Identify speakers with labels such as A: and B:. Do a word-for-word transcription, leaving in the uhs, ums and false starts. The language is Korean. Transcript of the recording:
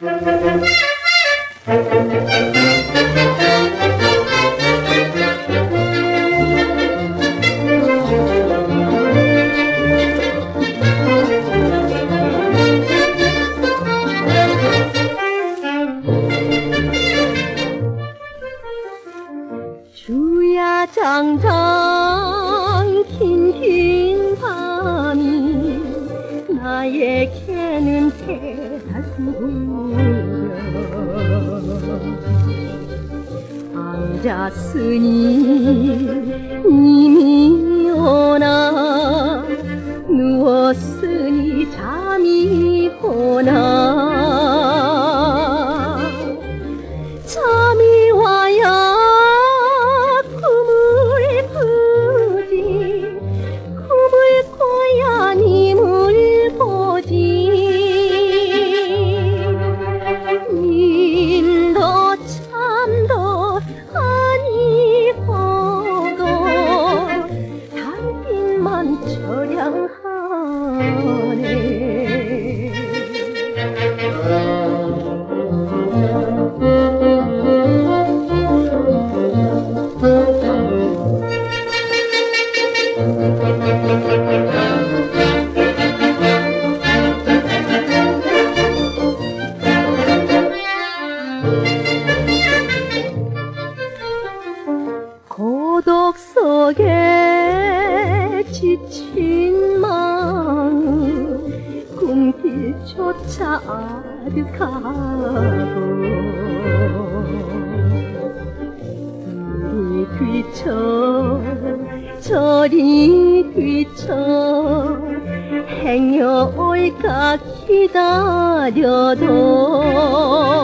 A: 주야장장 긴긴 밤이 나에게는 해달구려. 앉았으니 님이 오나 누웠으니 잠이 오나. 잠이 와야 님을 보지. 님도 참도 아니 보고 달빛만 처량하네. 고독 속에 지친 마음 꿈길조차 아득하고 이리 뒤쳐 저리 뒤쳐 행여올까 기다려도